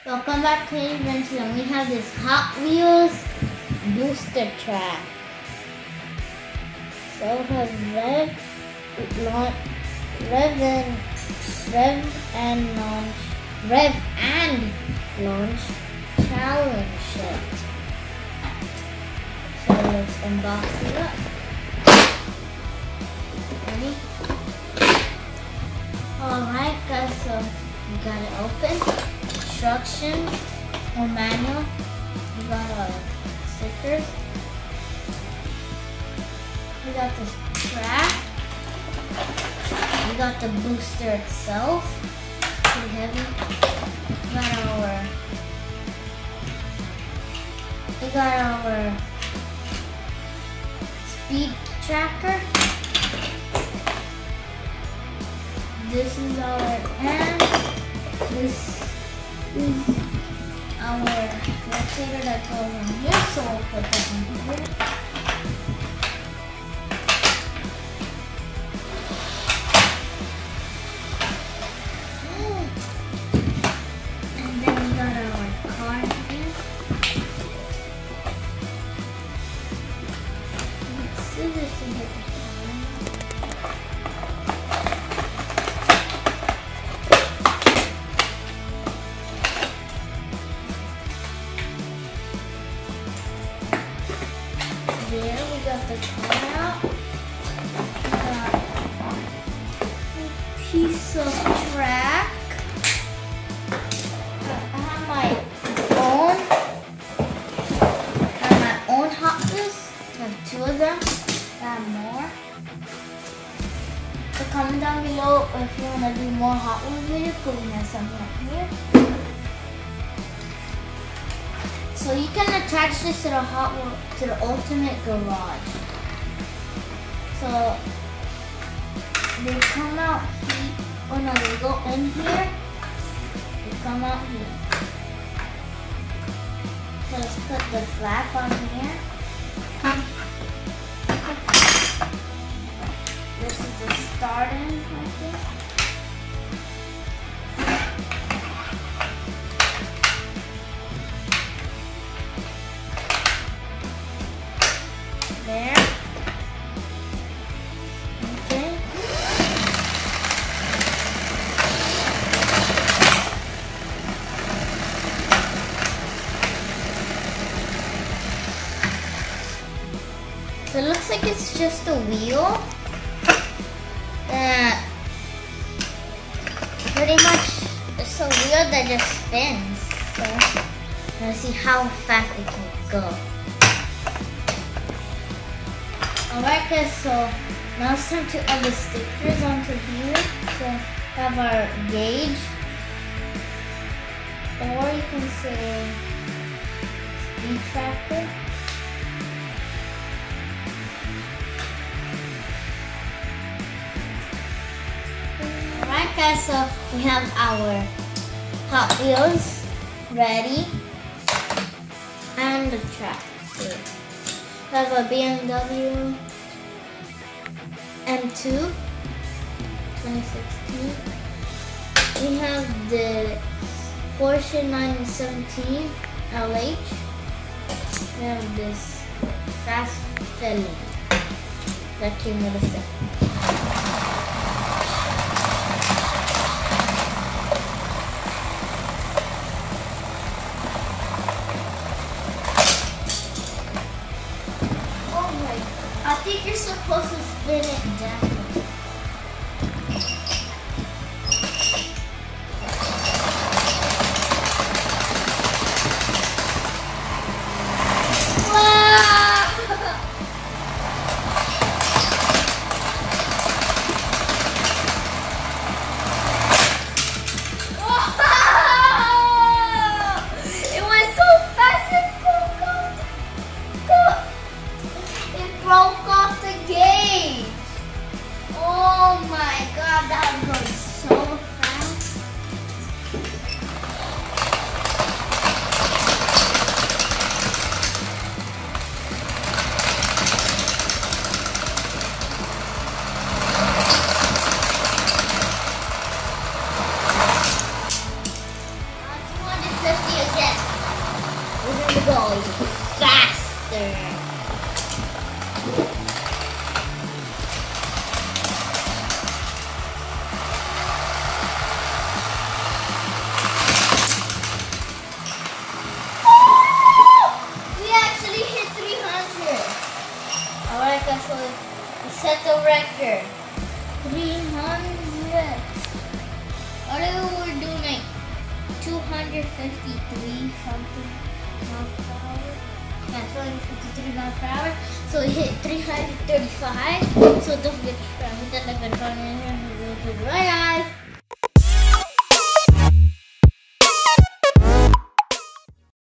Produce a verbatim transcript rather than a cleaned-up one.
Welcome back to Avengers, and we have this Hot Wheels booster track. So we have Rev Launch, Rev N, Rev N Launch, Rev N Launch challenge set. So let's unbox it up. Ready? Alright guys, so we got it open. Instructions or manual. We got our stickers. We got this track. We got the booster itself. Pretty heavy. We got our we got our speed tracker. This is our and this is our rotator that goes on here, so we'll put that on here. And then we got our card here. Scissors to get the There we got the car out. We got a piece of track. I have my own. I have my own Hot Wheels. I have two of them. I have more. So comment down below if you want to do more Hot Wheels videos, because we have some up here. So you can attach this to the Hot Wheel, to the Ultimate Garage. So they come out here. Oh no, they go in here. They come out here. So let's put the flap on here. This is the starting like this. There. Okay. So it looks like it's just a wheel that pretty much it's a wheel that just spins. So let's see how fast it can go. Alright guys, so now it's time to add the stickers onto here. So we have our gauge, or you can say speed tracker. Alright guys, so we have our Hot Wheels ready and the track here. We have a B M W M two twenty sixteen. We have the Porsche nine seventeen L H. We have this Fast Filling that came with a set. I think you're supposed to spin it down. set the record. three hundred. What if we're doing like two hundred fifty-three something miles per hour? Yeah, two hundred fifty-three miles per hour. So we hit three hundred thirty-five. So don't forget to subscribe, hit that like button, and bye guys.